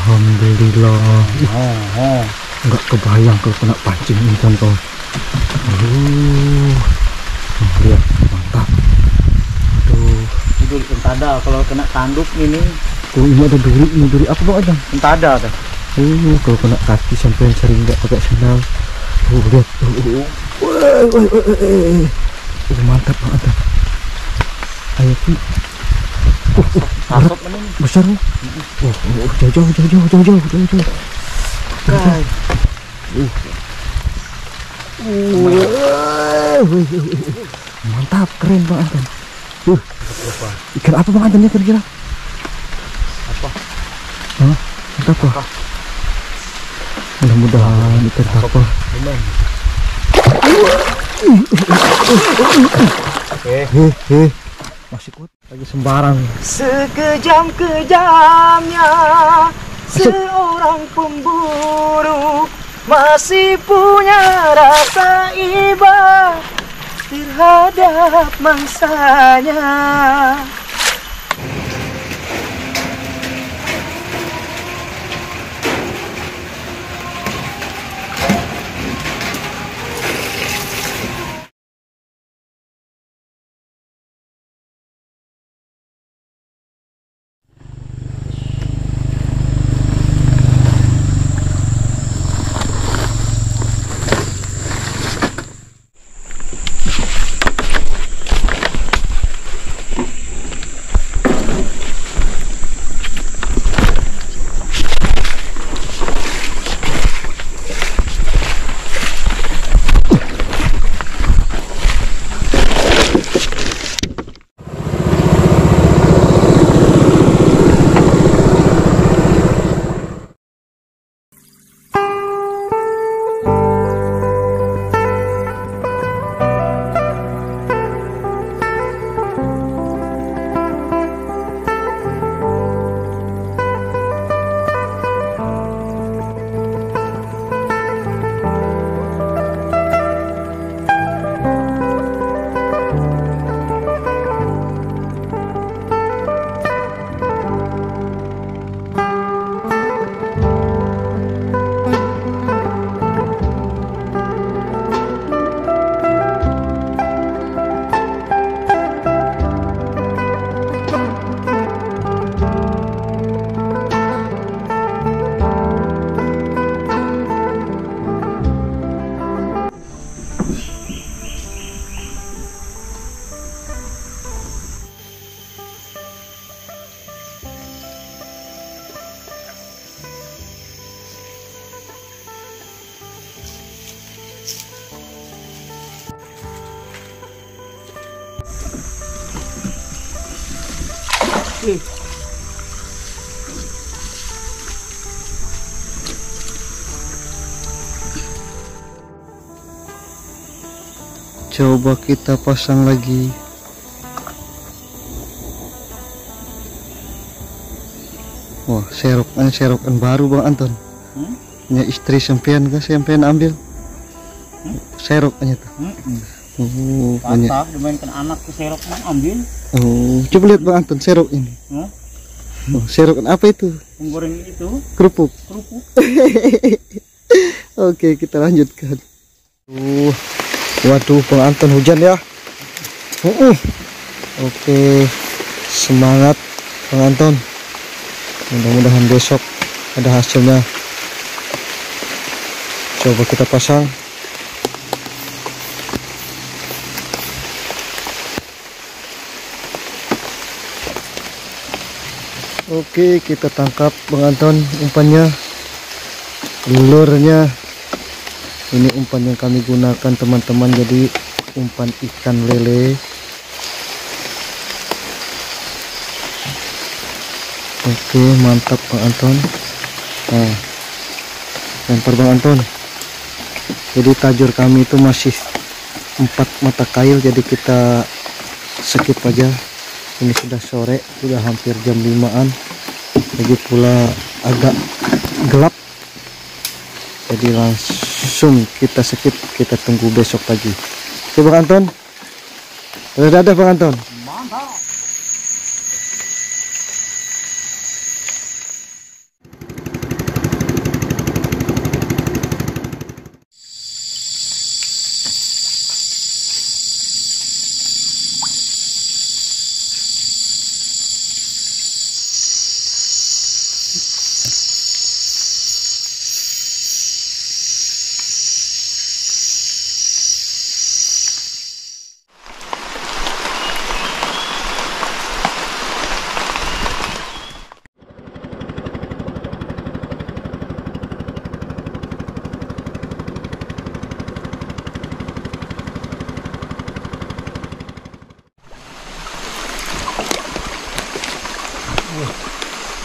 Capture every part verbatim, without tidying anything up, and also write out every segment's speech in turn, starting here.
Alhamdulillah. Oh, oh. Nggak kebayang kalau kena pancing ini kan kawan. Aduh, lihat mantap. Aduh, Itu entada kalau kena tanduk ini. oh ini ada duri, ini duri apa bang Ajang? Entada kan. Oh, kalau kena kaki sampai sering nggak pakai sandal. Oh lihat, oh, oh. Wah, wah, wah, wah. Oh, mantap bang Ajang. Ayo ki. Oh, oh, Kasop ini. besar nih. Oh, oh, jauh jauh jauh jauh jauh jauh jauh jauh. Kai. Uh. Mantap, keren bang Anton. Uh. Ikan apa bang Anton ya kira-kira? Apa? Hah? Ikan apa? Mudah-mudahan ikan apa? Eh, Hehe, masih kuat. Lagi sembarang. sekejam-kejamnya seorang pemburu masih punya rasa iba terhadap mangsanya. Coba kita pasang lagi. Wah, serokan serokan baru bang Anton. Hmm? Ya istri sampean kan sampean ambil. Hmm? Serokannya tuh. Hmm. Oh, banyak. Patah dimainkan anak ke serok man ambil. Oh, coba lihat bang Anton serok ini. Hmm? Oh, serokan apa itu? Penggoreng itu Kerupuk. kerupuk. Oke, kita lanjutkan. Uh, waduh, bang Anton hujan ya. Uh, uh. Oke, semangat bang Anton. Mudah-mudahan besok ada hasilnya. Coba kita pasang. Oke, kita tangkap bang Anton umpannya, lulurnya. Ini umpan yang kami gunakan teman-teman, jadi umpan ikan lele. Oke, mantap bang Anton. Nah, lempar bang Anton. Jadi tajur kami itu masih empat mata kail, jadi kita skip aja. Ini sudah sore, sudah hampir jam limaan, lagi pula agak gelap, jadi langsung kita skip, kita tunggu besok pagi. Oke bang Anton, dadah bang Anton. Mantap.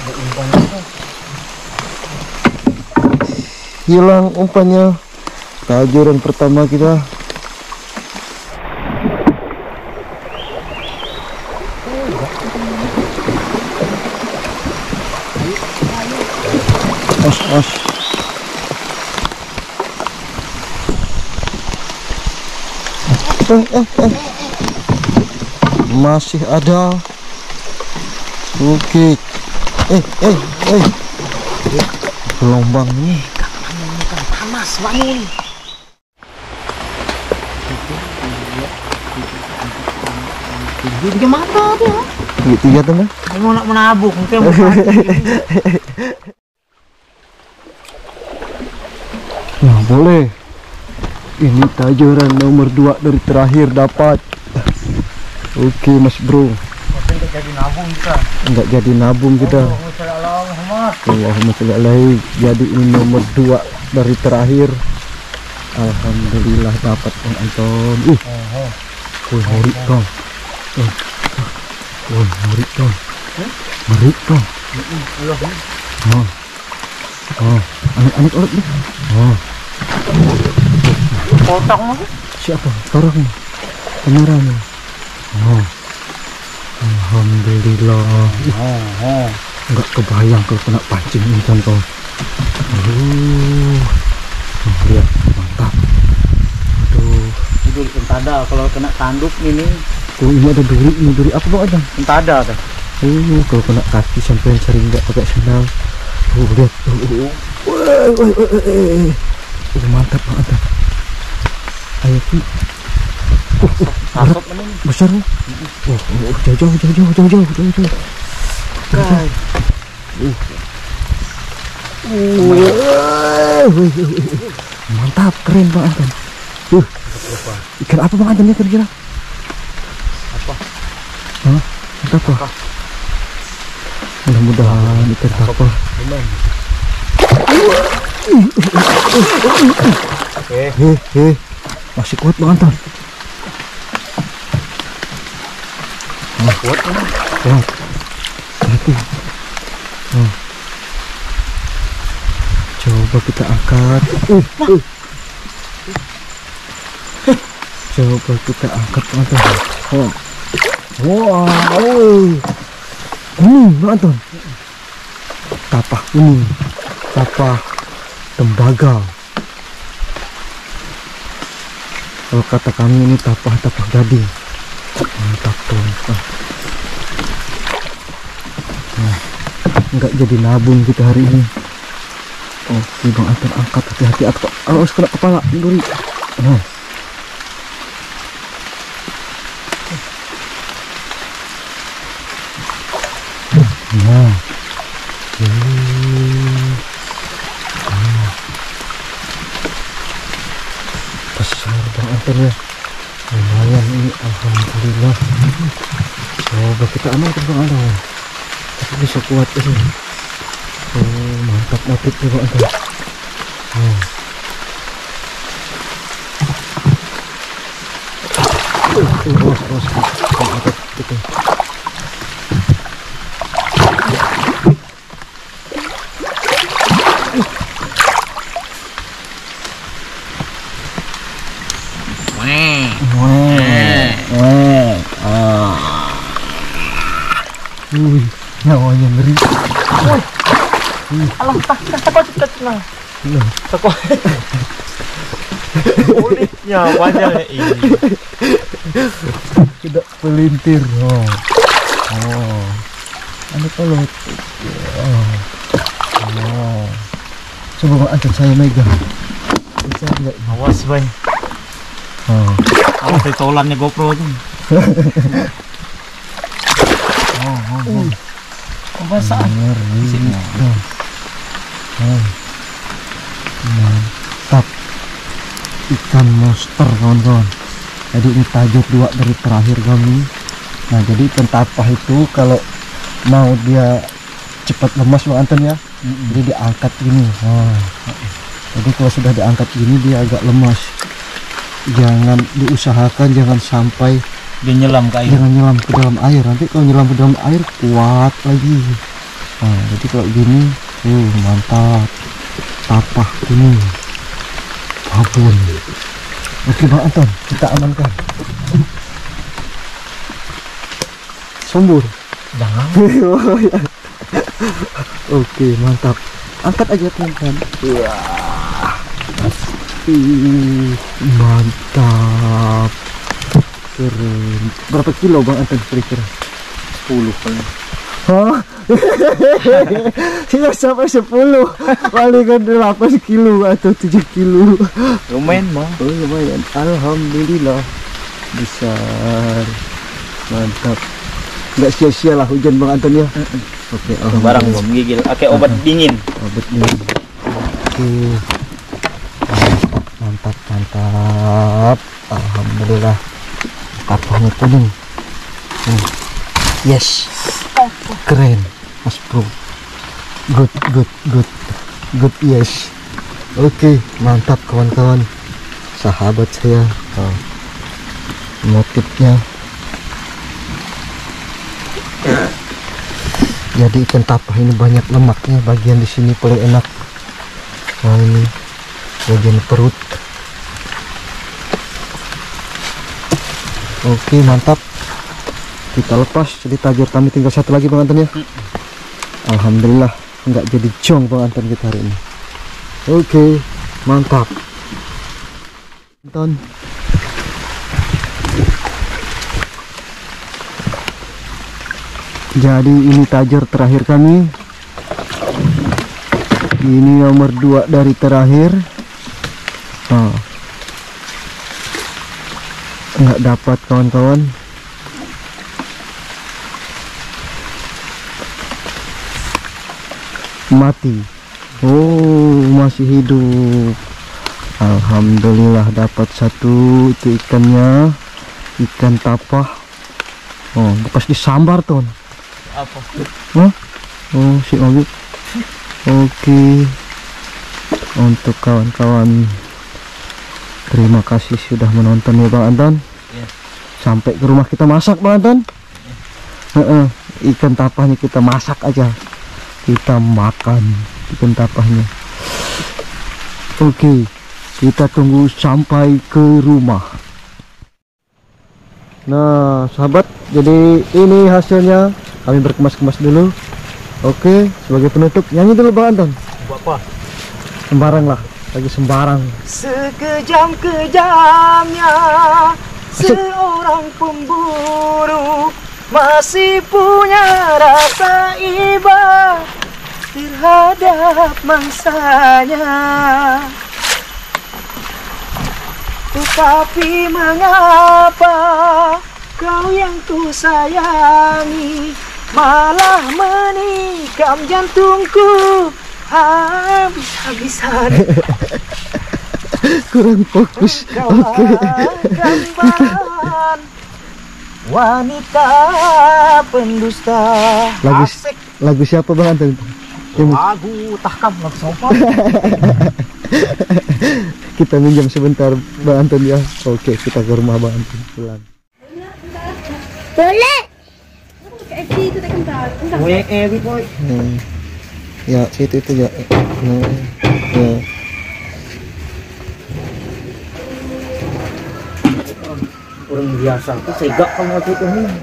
Hilang umpannya. Tajuran pertama kita. Os, os. Eh, eh, eh. Masih ada. Oke. Eh, eh, eh. Gelombang ini. Panas bangun. Tiga mata dia. Tiga tiga tuh kan? Mau nak menabung, mungkin mau. Nah, boleh. Ini tajuran nomor dua dari terakhir dapat. Oke, Mas Bro. Enggak jadi nabung kita. Enggak jadi nabung kita. Allahumma sholli alaihi. Jadi ini nomor dua dari terakhir. Alhamdulillah dapat Bang Anton. Uh. Woi, horik dong. Uh. Woi, horik dong. Horik dong. Oh. Oh, anak-anak ulat nih. Oh. Kotak mah. Siapa? Orang nih. Kamera nih. Oh. Alhamdulillah. Oh, oh. Enggak kebayang kalau kena pancing ini kan kau. Aduh. Oh, lihat, mantap. Aduh. Itu entada kalau kena tanduk ini. Oh, ini ada duri, ini duri apa Bang Adam? Entada tuh. Oh, kalau kena kaki sampai sering enggak pakai sandal. Oh, lihat. Oh, oh. Wah, wah, wah, wah. Oh, mantap Bang Adam. Ayo Ki. Oh, oh, Masuk ini. besar nih. Oh, oh, jauh jauh jauh jauh jauh jauh jauh jauh. Kai. Uh. Mantap, keren Bang Anton. Uh. Ikan apa Bang Anton ya kira-kira? Apa? Hah? Ikan apa? Mudah-mudahan ikan apa? Eh, Heh, heh. Masih kuat Bang Anton. kuat ini. Kuat. Hati. Oh. Coba kita angkat. Uh, uh. Coba kita angkat Bang Anton. Oh. Wow. Kuning Bang Anton. Tapah kuning. Tapah tembaga. Kalau kata kami ini tapah-tapah gading. Mantap tuh. Nah, enggak jadi nabung kita hari ini. Oke Bang Anton, angkat, hati-hati atau harus kena kepala duri. Nah. Nah. Besar Bang Anton ya. Lumayan ini, alhamdulillah. Coba kita amankan Bang Anton. Tapi bisa kuat ini. Oh, mantap napit nih Bang Anton. Oh. Uh, terus terus Bang Anton gitu. Weh. Weh, weh, ah, wih, nyawanya ngeri. Alah, tak tak tak nah. Nah, Takut. Kulitnya banyak ya ini. tidak pelintir. Oh, oh, ada pelut. Oh, oh. Coba Bang Anton saya megang. Bisa enggak? Awas, Bay. Oh, Awas petolannya GoPro tuh. Oh, oh, oh. Kebasahan. ngeri. Sini. Oh. Oh. Mantap. Ikan monster kawan-kawan. Jadi ini tajur dua dari terakhir kami. Nah, jadi ikan tapah itu kalau mau dia cepat lemas Bang Anton ya, Mm-mm. jadi diangkat gini. Oh. Jadi kalau sudah diangkat gini dia agak lemas. Jangan diusahakan jangan sampai Dia nyelam ke air. jangan nyelam ke dalam air. Nanti kalau nyelam ke dalam air kuat lagi. Nah, jadi kalau gini, uh mantap. Tapak ini, babon. Oke Bang Anton, kita amankan. Sombur. Jangan. Oke, mantap. Angkat aja teman-teman. Iya. Ih, mantap. Keren. Berapa kilo Bang Anton kira-kira? sepuluh kali. Hah? Tidak sampai sepuluh. Paling kan delapan kilo atau tujuh kilo. Lumayan bang. Oh lumayan. Alhamdulillah. Besar. Mantap. Nggak sia-sia lah hujan Bang Anton ya. Oke, Barang bang menggigil. Pakai obat dingin. Obat dingin. Oke. Mantap, mantap. Alhamdulillah. Kapalnya kuning. Hmm. Yes. Keren, Mas Bro. Good, good, good. Good, yes. Oke, mantap kawan-kawan. Sahabat saya. Oh. Motifnya. Jadi ikan tapah ini banyak lemaknya, bagian di sini paling enak. Nah ini bagian perut. Oke mantap, kita lepas. Jadi tajur kami tinggal satu lagi Bang Anton ya. Alhamdulillah nggak jadi jong Bang Anton kita hari ini. Oke mantap Anton. Jadi ini tajur terakhir kami. Ini nomor dua dari terakhir. Nah, nggak dapat kawan-kawan. Mati. Oh masih hidup. Alhamdulillah dapat satu. Itu ikannya, ikan tapah. Oh bekas disambar tuh. Apa? Nah, oh si Ogi. Oke. Untuk kawan-kawan, terima kasih sudah menonton ya Bang Anton. Yes. Sampai ke rumah kita masak Bang Anton. Yes. Uh-uh. Ikan tapahnya kita masak aja. Kita makan ikan tapahnya. Oke, kita tunggu sampai ke rumah. Nah sahabat, jadi ini hasilnya. Kami berkemas-kemas dulu. Oke, sebagai penutup nyanyi dulu Bang Anton. Apa? Sembarang lah, lagi sembarang. Sekejam-kejamnya seorang pemburu masih punya rasa iba terhadap mangsanya. Tetapi mengapa kau yang ku sayangi malah menikam jantungku habis-habisan. Kurang fokus. Oke. Gambaran wanita pendusta. Lagu Asik. lagu siapa Bang Anton? Lagu Tahkam, lagu sopan. Kita minjam sebentar Bang Anton ya. Oke, kita ke rumah Bang Anton pulang. Boleh. Gue ewi boy. Hmm. Ya, situ itu ya. Nah, ya. Orang biasa tuh segak kalau waktu itu nih.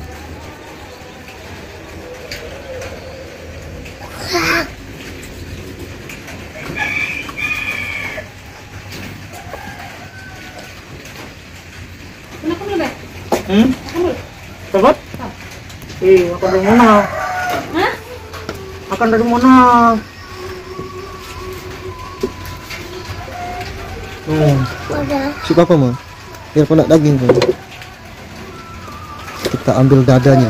Hmm? Sobat? Eh, makan dari mana? Hah? Makan dari mana? Hmm. Udah. Si papa mah. Biar pada daging kan. Kita ambil dadanya.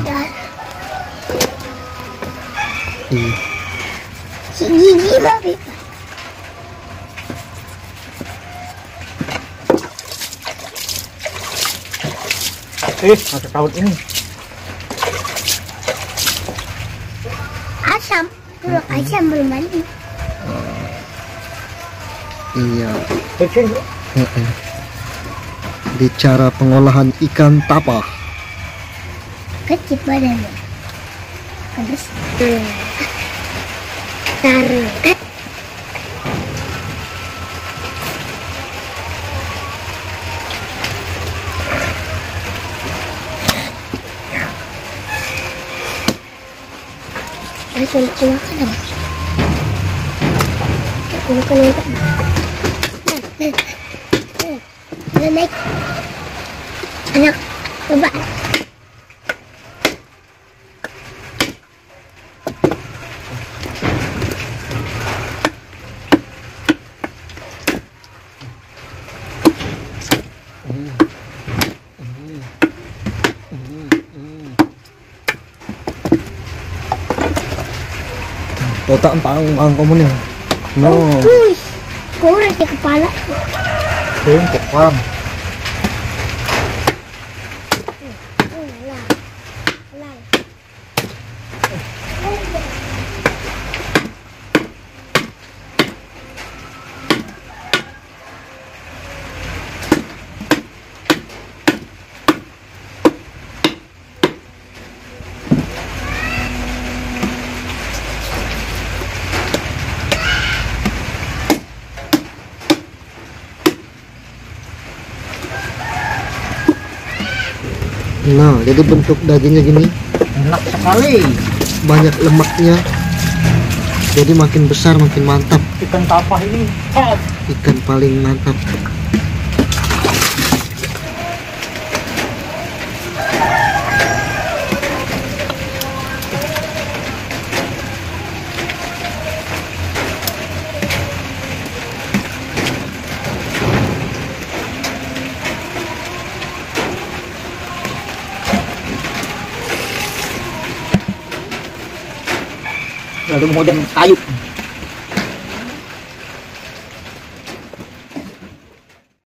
Iya. Si gigi babi. Eh, masa tahun ini. Asam. Belum asam belum mandi. Iya. Kecil. Heeh. Di cara pengolahan ikan tapah. Kecil badannya. Pedes. Tuh. Taruh. Langsung dimakan apa? Makan apa? Nah, naik. Anak, coba. Otak pang pang kamu nih. No. Wih, kurang di kepala. Kurang paham. Nah, jadi bentuk dagingnya gini, Enak sekali. banyak lemaknya. Jadi makin besar makin mantap. Ikan tapah ini. Oh. Ikan paling mantap. Lalu mau jam kayu.